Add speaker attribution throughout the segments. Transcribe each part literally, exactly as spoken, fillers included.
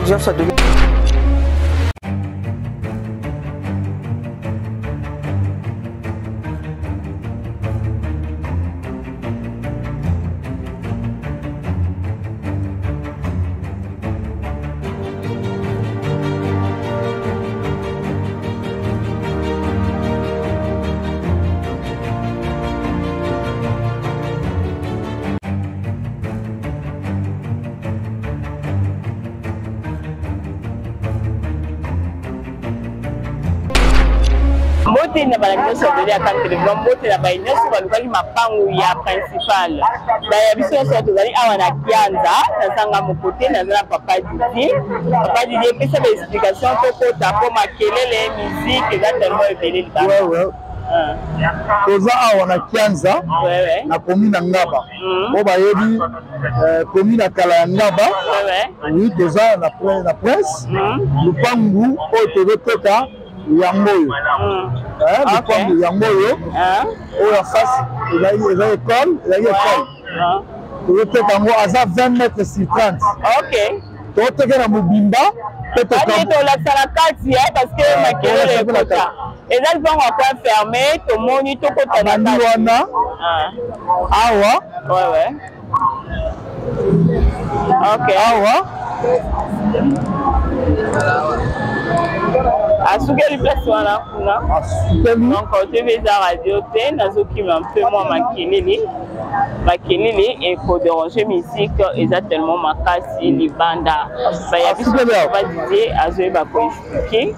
Speaker 1: nyonso adomi mbote na balangiso de ya kantere mbote na bainyoso balukaki mapangu ya principal da ya biso so tozali awa na Kianza na sanga mokote na zala papa Didi papa Didi pesa ba explication to kota po makelele musique eza tellement ebele ba
Speaker 2: ouais ouais toza awa na Kianza na commune na Ngaba po bayebi commune na kala ya Ngaba oui toza na na prince lupangu oyo tozoteka yangoyo eh lupangu yangoyo oyo face eza eza école eza école tozoteka ngo aza vingt mètres sur trente.
Speaker 3: OK
Speaker 2: tozoteka na mobimba pe
Speaker 3: tolakisa na kati parce que makelele ekota eza lipango akwa fermé tomoni tokota na
Speaker 2: kati wana awa
Speaker 3: ouais ouais OK
Speaker 2: awa
Speaker 3: asukeli place wana kuna donc otv eza radio te nazokima un peu moi makelele makelele eko déranger musique eza tellement makasi libanda baya biso badidie azoyeba koexplike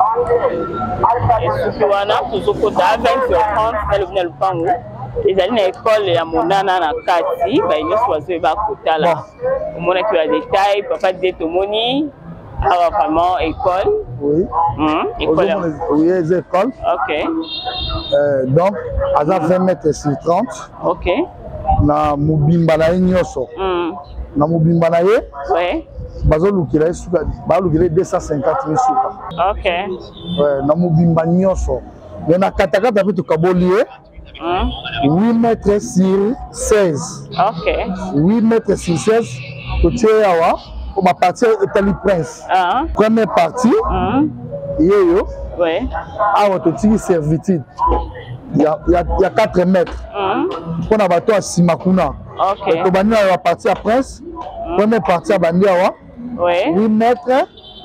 Speaker 3: esuki wana tozokota vingt heures trente na lobina lupango ezali na école ya monana na kati baye nyonso bazoyeba kotala omonaki ba détail papa de tomoni awa vraiment école
Speaker 2: oui
Speaker 3: mmh. école
Speaker 2: oui c'est école
Speaker 3: OK
Speaker 2: euh, donc aza vingt mètres sur trente.
Speaker 3: OK
Speaker 2: na mobimba na ye nyonso
Speaker 3: mmh.
Speaker 2: na mobimba na ye
Speaker 3: ouais
Speaker 2: bazolukela ye suka balukela deux cent cinquante mille suka
Speaker 3: OK
Speaker 2: ouais na mobimba nyonso mais na katakata pe tokaboli ye
Speaker 3: mmh.
Speaker 2: huit mètres sur seize.
Speaker 3: OK
Speaker 2: huit mètres sur seize totie awa pour ma partie etali prince
Speaker 3: ah
Speaker 2: première partie
Speaker 3: mmh.
Speaker 2: yeyo
Speaker 3: ouais
Speaker 2: awa totiki servitude il y a il y a quatre mètres pour na bato à Simakuna.
Speaker 3: OK
Speaker 2: to bandi na partie à prince première partie à bandi awa
Speaker 3: ouais
Speaker 2: huit mètres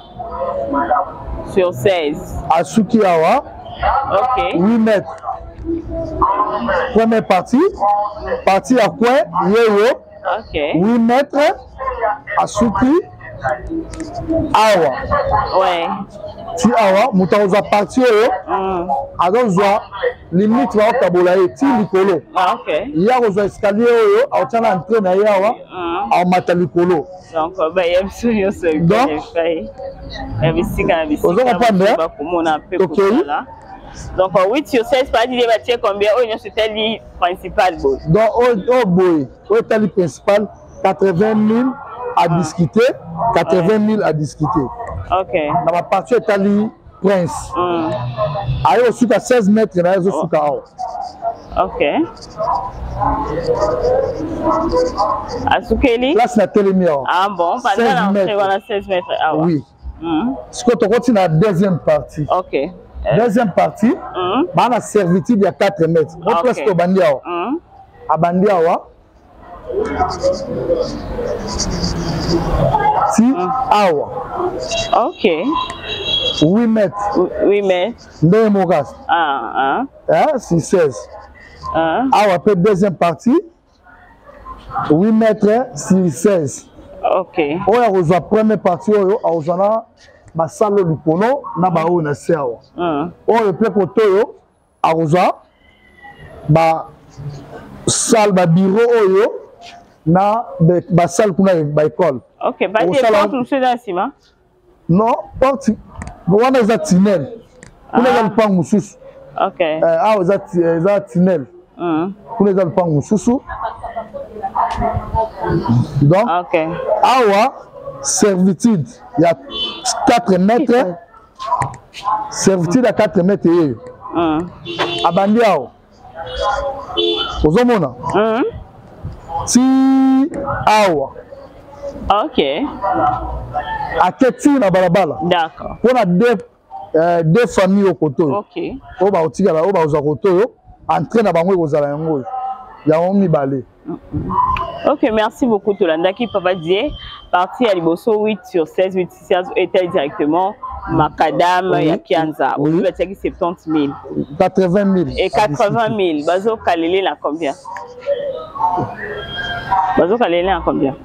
Speaker 3: sur seize
Speaker 2: à Suki awa
Speaker 3: OK
Speaker 2: huit mètres première partie partie à coin yeyo
Speaker 3: OK
Speaker 2: huit mètres à Suki awa
Speaker 3: ouais
Speaker 2: ti awa muta oza partie oyo azozwa limite ba okabola ye ti likolo
Speaker 3: OK
Speaker 2: ya kozwa escalier oyo aotia na entrée na ye awa aomata likolo
Speaker 3: donc baye biso nyonso ebifai ya bisika na bisika bakomona mpe kotala donc huit sur seize pas dire batie combien oyo nyonso etali principal boy
Speaker 2: donc oyo boy oyo etali principal quatre-vingt mille à discuter quatre-vingt mille à discuter.
Speaker 3: OK
Speaker 2: na ma partie etali prince ayo suka seize mètres na zo suka awa
Speaker 3: OK asukeli
Speaker 2: place na telemi awa
Speaker 3: ah bon pendant l'entrée voilà seize mètres awa
Speaker 2: oui ce que tu continues la deuxième partie
Speaker 3: OK
Speaker 2: deuxième partie ba na servitude ya quatre mètres au place to bandi awa abandi awa si awa
Speaker 3: OK
Speaker 2: huit mètres
Speaker 3: huit mètres
Speaker 2: ndenge mokasi
Speaker 3: ah
Speaker 2: ah si seize
Speaker 3: ah
Speaker 2: awa pe deuxième partie huit mètres sur seize.
Speaker 3: OK
Speaker 2: oyo akozwa première partie oyo akozwa na basalo likolo na baoyo na se awa oyo pe kote oyo akozwa basale babiro oyo na basale kuna baekole
Speaker 3: OK badi porte mosusu eza nsima
Speaker 2: non porte wana eza tunnel kuna eza lupango mosusu
Speaker 3: OK
Speaker 2: awa eza tunnel kuna eza lupango mosusu donc
Speaker 3: OK
Speaker 2: awa servitude ya quatre mètres servitude ya quatre mètres yeyo abandi awa ozomona ti awa
Speaker 3: Ok.
Speaker 2: À Keti na balabala.
Speaker 3: D'accord.
Speaker 2: On a deux euh, deux familles au côté.
Speaker 3: Ok.
Speaker 2: On va au tigala, on va au côté. Entrer na bango ko zala yango. Ya on mi balé.
Speaker 3: Ok, merci beaucoup Tolandaki Papa Dié. Parti à Liboso huit sur seize, huit sur seize était directement Macadam
Speaker 2: oui.
Speaker 3: ya Kianza.
Speaker 2: Oui.
Speaker 3: Vous avez soixante mille.
Speaker 2: quatre-vingt mille.
Speaker 3: Et quatre-vingt mille. Bazo Kalele là combien? Bazo Kalele là combien?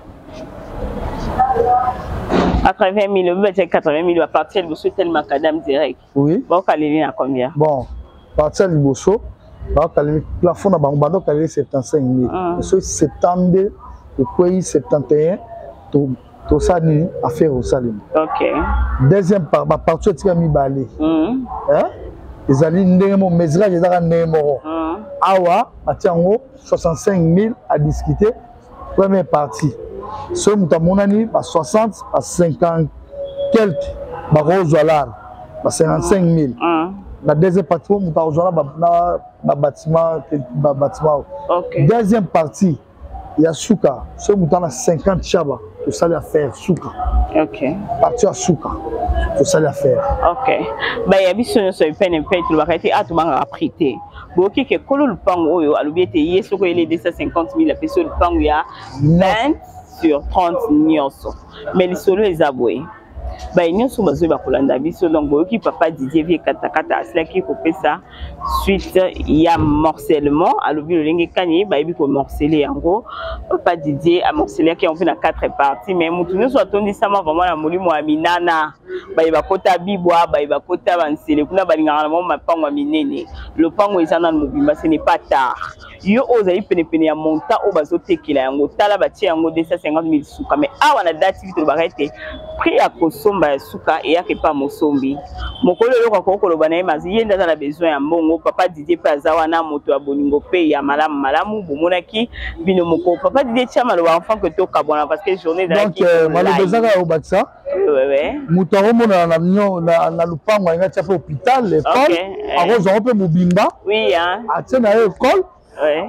Speaker 3: quatre-vingt mille. Vous avez quatre-vingt mille. À partir de Liboso tel Macadam direct.
Speaker 2: Oui.
Speaker 3: Bazo Kalele là combien?
Speaker 2: Bon, partir de Liboso. Le plafond a bango calé soixante-quinze mille. So soixante-deux et puis soixante et un to to ça ni affaire au salim.
Speaker 3: OK.
Speaker 2: Deuxième part ba partie tika mi balé. Hein? Les ali ndemo mesra les ara ndemo. Awa atiango soixante-cinq mille à discuter. Première partie. Ce mutamonani ba soixante à cinquante quelques ba rose dollar ba cinquante-cinq mille. La deuxième partie, on va rejoindre le bâtiment.
Speaker 3: Okay.
Speaker 2: Deuxième partie, il y a Souka. Ce mouton a cinquante chaba. Tout ça, il y a faire Souka.
Speaker 3: Ok.
Speaker 2: Partie à Souka. Tout ça, il y a faire.
Speaker 3: Ok. Bah, il y a des choses qui sont un peu plus rapide. Ah, tu m'as apprêté. Bon, ok, que quand le pan oyo, à l'oublier, il y a ce qu'il y a deux cent cinquante mille. La personne le pan, il y a vingt sur trente nyonso. Mais les solos, ils abouent. Bah, il y a des choses qui sont donc boki papa Didier vie katakata cela qui coupe ça suite il y a morcellement à l'oubli le lingue kani bah il faut morceler en gros papa Didier a morcelé qui on fait dans quatre parties mais mutuno soit tondi sama vraiment la molimo aminana bah il va kota bibwa bah il va kota bansele kuna balingana mo mapango minene le pango ezana mobimba ce n'est pas tard yo ozali pene pene ya monta o bazotekela yango tala batie yango deux cent cinquante mille suka mais awa na date vite barete prix à kosomba ya suka et ya kepa mosombi mokolo yo ko koloba na mazi yenda na besoin ya mbongo papa Didier pazawa na moto ya bolingo pe ya malamu malamu bomonaki bino moko papa Didier chama lo enfant que to kabona parce que journée de
Speaker 2: donc malobezaka au baksa
Speaker 3: ouais ouais
Speaker 2: moto romona na nyo na na lupango nga tia hôpital l'école arozo on peut mobimba
Speaker 3: oui hein
Speaker 2: atie na école.
Speaker 3: Ouais.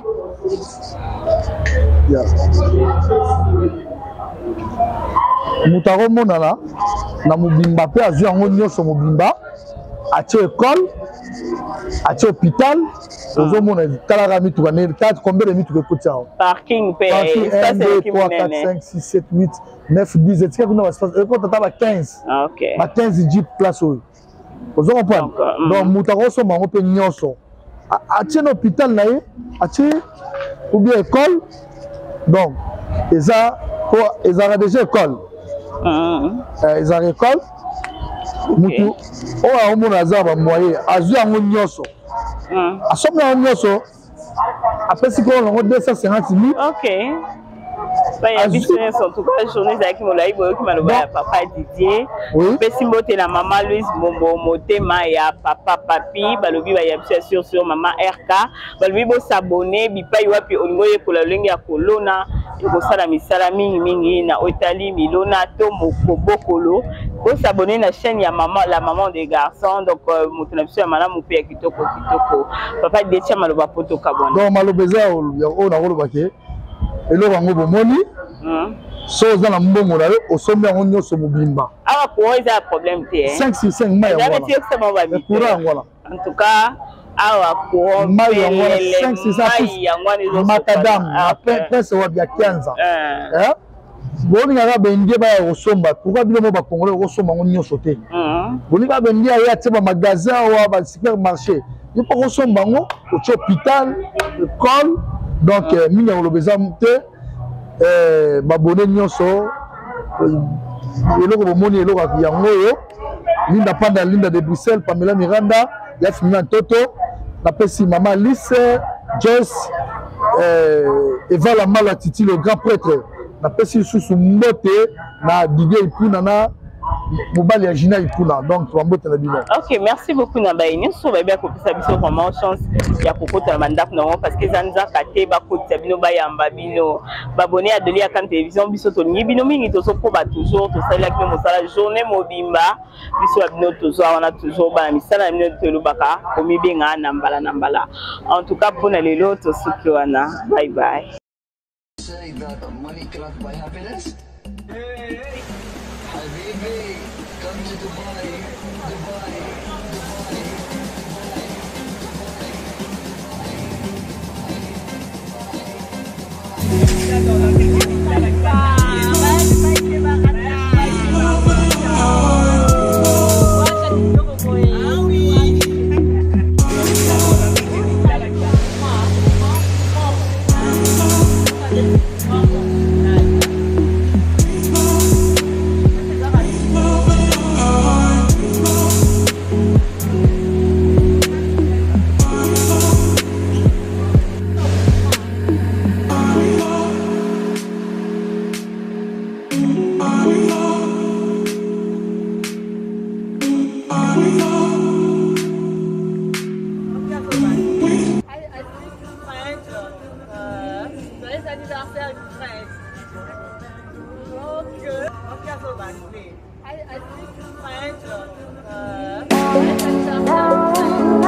Speaker 2: Yeah. Moutaro monana na mobimba pe azu yango nyonso mobimba atie école atie hôpital ozo mona talaka mituka ne quatre combien de mituka kotia
Speaker 3: parking pe
Speaker 2: un deux trois quatre cinq six sept huit neuf dix etika kuna espace e ko tata ba quinze.
Speaker 3: OK.
Speaker 2: Ba quinze jeep place oyo ozo comprendre donc moutaro so mango pe nyonso atie na hôpital na ye atie ou bien école donc eza ko eza déjà école eza école mutu o a mona za ba moyen azu yango nyonso asomna yango nyonso apesi ko yango deux cent cinquante mille.
Speaker 3: OK. Bah, il y a business en tout cas journée avec Molaï Boyo qui m'a le papa Didier. Oui. Pesi mbote la maman Louise Mombo motema ya papa papi balobi ba ya bien sûr sur maman R K balobi bo s'abonner bi pa wapi olingo ye kola lengi ya kolona ko sala misala mingi mingi na Otali Milona to mokobokolo bo s'abonner na chaîne ya maman la maman des garçons donc moto na biso ya mala mo pe kitoko kitoko papa Didier chama lo ba poto kabona
Speaker 2: donc malobeza o na koloba ke elo bango bomoni so za na mbongo na yo osombi yango nyonso mobimba
Speaker 3: awa pour eza problème te
Speaker 2: cinq sur cinq mai
Speaker 3: yango wala
Speaker 2: courant wala
Speaker 3: en tout cas awa courant
Speaker 2: mai yango cinq sur cinq macadam prince wa bia Kianza eh boni ngaka bendie ba ya kosomba pourquoi bino mo ba congolais kosomba ngo nyonso te boni ka bendie ya tie ba magasin wa ba supermarché il faut kosomba ngo au hôpital école donc mingi ya lobeza te eh babone nyonso eloko bomoni eloko yango yo linda panda linda de Bruxelles Pamela Miranda ya Fimina Toto na pesi mama Alice Joyce eh Eva la mala Titi le grand prêtre na pesi susu mbote na Didier Ipuna na mobali ya Gina Ipuna donc mbote na bino.
Speaker 3: OK, merci beaucoup na baini so ba bien ko pesa biso vraiment chance ya kokota mandak na parce que zanza kate ba kota bino ba yamba bino babone à Delia Kan télévision biso to ngi bino mingi to so ko ba toujours to sala ki mo sala journée mobimba biso bino toujours on a toujours ba misala bino to lubaka ko mi benga na mbala na mbala en tout cas pour na lelo to suki wana bye bye.
Speaker 4: Say that money cannot buy happiness. Uh,